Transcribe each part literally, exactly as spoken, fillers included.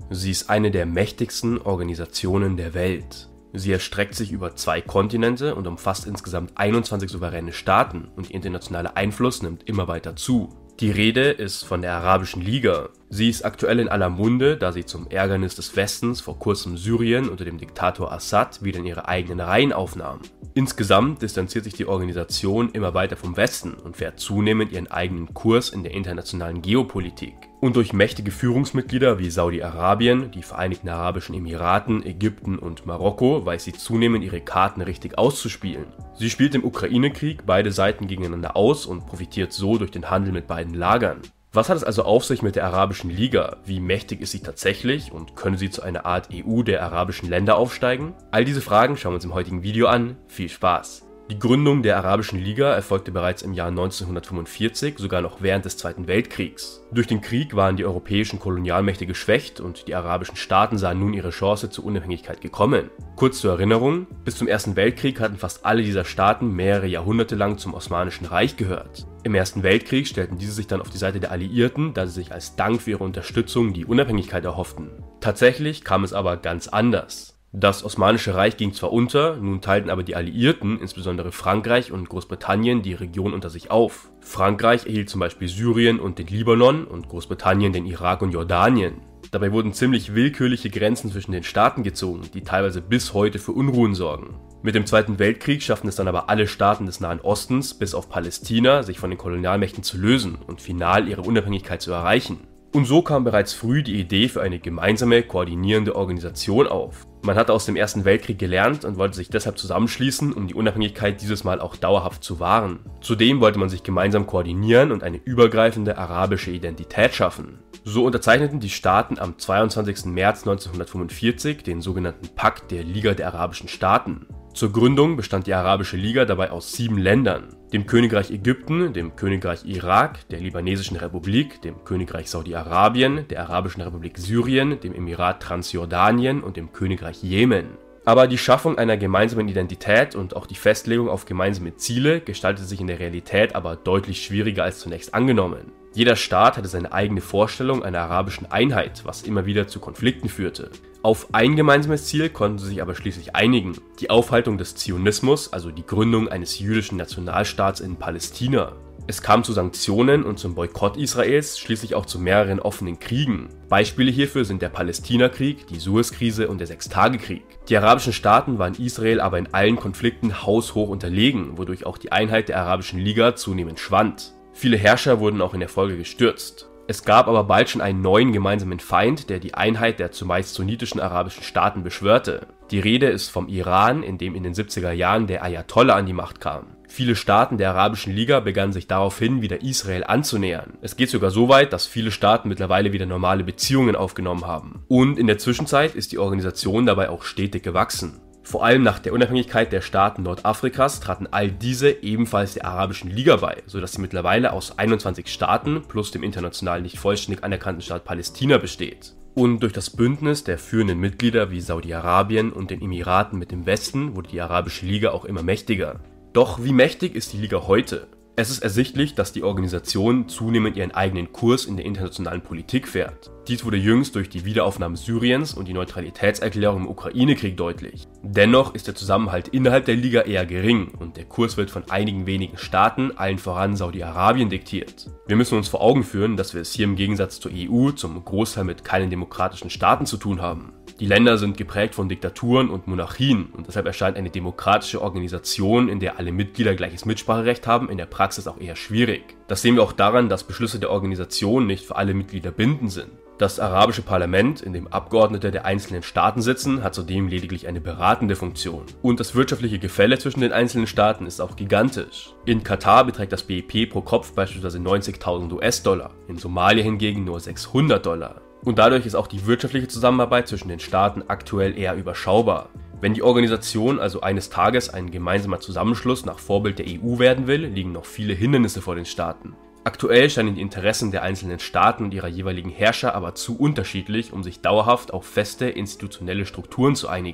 Sie ist eine der mächtigsten Organisationen der Welt. Sie erstreckt sich über zwei Kontinente und umfasst insgesamt einundzwanzig souveräne Staaten und ihr internationaler Einfluss nimmt immer weiter zu. Die Rede ist von der Arabischen Liga. Sie ist aktuell in aller Munde, da sie zum Ärgernis des Westens vor kurzem Syrien unter dem Diktator Assad wieder in ihre eigenen Reihen aufnahm. Insgesamt distanziert sich die Organisation immer weiter vom Westen und fährt zunehmend ihren eigenen Kurs in der internationalen Geopolitik. Und durch mächtige Führungsmitglieder wie Saudi-Arabien, die Vereinigten Arabischen Emiraten, Ägypten und Marokko weiß sie zunehmend ihre Karten richtig auszuspielen. Sie spielt im Ukraine-Krieg beide Seiten gegeneinander aus und profitiert so durch den Handel mit beiden Lagern. Was hat es also auf sich mit der Arabischen Liga? Wie mächtig ist sie tatsächlich und können sie zu einer Art E U der arabischen Länder aufsteigen? All diese Fragen schauen wir uns im heutigen Video an. Viel Spaß! Die Gründung der Arabischen Liga erfolgte bereits im Jahr neunzehnhundertfünfundvierzig, sogar noch während des Zweiten Weltkriegs. Durch den Krieg waren die europäischen Kolonialmächte geschwächt und die arabischen Staaten sahen nun ihre Chance zur Unabhängigkeit gekommen. Kurz zur Erinnerung, bis zum Ersten Weltkrieg hatten fast alle dieser Staaten mehrere Jahrhunderte lang zum Osmanischen Reich gehört. Im Ersten Weltkrieg stellten diese sich dann auf die Seite der Alliierten, da sie sich als Dank für ihre Unterstützung die Unabhängigkeit erhofften. Tatsächlich kam es aber ganz anders. Das Osmanische Reich ging zwar unter, nun teilten aber die Alliierten, insbesondere Frankreich und Großbritannien, die Region unter sich auf. Frankreich erhielt zum Beispiel Syrien und den Libanon und Großbritannien den Irak und Jordanien. Dabei wurden ziemlich willkürliche Grenzen zwischen den Staaten gezogen, die teilweise bis heute für Unruhen sorgen. Mit dem Zweiten Weltkrieg schafften es dann aber alle Staaten des Nahen Ostens, bis auf Palästina, sich von den Kolonialmächten zu lösen und final ihre Unabhängigkeit zu erreichen. Und so kam bereits früh die Idee für eine gemeinsame, koordinierende Organisation auf. Man hatte aus dem Ersten Weltkrieg gelernt und wollte sich deshalb zusammenschließen, um die Unabhängigkeit dieses Mal auch dauerhaft zu wahren. Zudem wollte man sich gemeinsam koordinieren und eine übergreifende arabische Identität schaffen. So unterzeichneten die Staaten am zweiundzwanzigsten März neunzehnhundertfünfundvierzig den sogenannten Pakt der Liga der Arabischen Staaten. Zur Gründung bestand die Arabische Liga dabei aus sieben Ländern: dem Königreich Ägypten, dem Königreich Irak, der Libanesischen Republik, dem Königreich Saudi-Arabien, der Arabischen Republik Syrien, dem Emirat Transjordanien und dem Königreich Jemen. Aber die Schaffung einer gemeinsamen Identität und auch die Festlegung auf gemeinsame Ziele gestaltete sich in der Realität aber deutlich schwieriger als zunächst angenommen. Jeder Staat hatte seine eigene Vorstellung einer arabischen Einheit, was immer wieder zu Konflikten führte. Auf ein gemeinsames Ziel konnten sie sich aber schließlich einigen: die Aufhaltung des Zionismus, also die Gründung eines jüdischen Nationalstaats in Palästina. Es kam zu Sanktionen und zum Boykott Israels, schließlich auch zu mehreren offenen Kriegen. Beispiele hierfür sind der Palästinakrieg, die Suezkrise und der Sechstagekrieg. Die arabischen Staaten waren Israel aber in allen Konflikten haushoch unterlegen, wodurch auch die Einheit der Arabischen Liga zunehmend schwand. Viele Herrscher wurden auch in der Folge gestürzt. Es gab aber bald schon einen neuen gemeinsamen Feind, der die Einheit der zumeist sunnitischen arabischen Staaten beschwörte. Die Rede ist vom Iran, in dem in den siebziger Jahren der Ayatollah an die Macht kam. Viele Staaten der Arabischen Liga begannen sich daraufhin wieder Israel anzunähern. Es geht sogar so weit, dass viele Staaten mittlerweile wieder normale Beziehungen aufgenommen haben. Und in der Zwischenzeit ist die Organisation dabei auch stetig gewachsen. Vor allem nach der Unabhängigkeit der Staaten Nordafrikas traten all diese ebenfalls der Arabischen Liga bei, sodass sie mittlerweile aus einundzwanzig Staaten plus dem international nicht vollständig anerkannten Staat Palästina besteht. Und durch das Bündnis der führenden Mitglieder wie Saudi-Arabien und den Emiraten mit dem Westen wurde die Arabische Liga auch immer mächtiger. Doch wie mächtig ist die Liga heute? Es ist ersichtlich, dass die Organisation zunehmend ihren eigenen Kurs in der internationalen Politik fährt. Dies wurde jüngst durch die Wiederaufnahme Syriens und die Neutralitätserklärung im Ukraine-Krieg deutlich. Dennoch ist der Zusammenhalt innerhalb der Liga eher gering und der Kurs wird von einigen wenigen Staaten, allen voran Saudi-Arabien, diktiert. Wir müssen uns vor Augen führen, dass wir es hier im Gegensatz zur E U zum Großteil mit keinen demokratischen Staaten zu tun haben. Die Länder sind geprägt von Diktaturen und Monarchien und deshalb erscheint eine demokratische Organisation, in der alle Mitglieder gleiches Mitspracherecht haben, in der Praxis auch eher schwierig. Das sehen wir auch daran, dass Beschlüsse der Organisation nicht für alle Mitglieder bindend sind. Das arabische Parlament, in dem Abgeordnete der einzelnen Staaten sitzen, hat zudem lediglich eine beratende Funktion. Und das wirtschaftliche Gefälle zwischen den einzelnen Staaten ist auch gigantisch. In Katar beträgt das B I P pro Kopf beispielsweise neunzigtausend US-Dollar, in Somalia hingegen nur sechshundert Dollar. Und dadurch ist auch die wirtschaftliche Zusammenarbeit zwischen den Staaten aktuell eher überschaubar. Wenn die Organisation also eines Tages ein gemeinsamer Zusammenschluss nach Vorbild der E U werden will, liegen noch viele Hindernisse vor den Staaten. Aktuell scheinen die Interessen der einzelnen Staaten und ihrer jeweiligen Herrscher aber zu unterschiedlich, um sich dauerhaft auf feste institutionelle Strukturen zu einigen.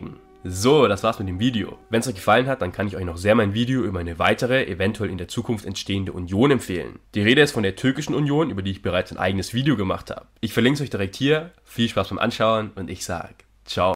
So, das war's mit dem Video. Wenn es euch gefallen hat, dann kann ich euch noch sehr mein Video über eine weitere, eventuell in der Zukunft entstehende Union empfehlen. Die Rede ist von der türkischen Union, über die ich bereits ein eigenes Video gemacht habe. Ich verlinke es euch direkt hier. Viel Spaß beim Anschauen und ich sage ciao.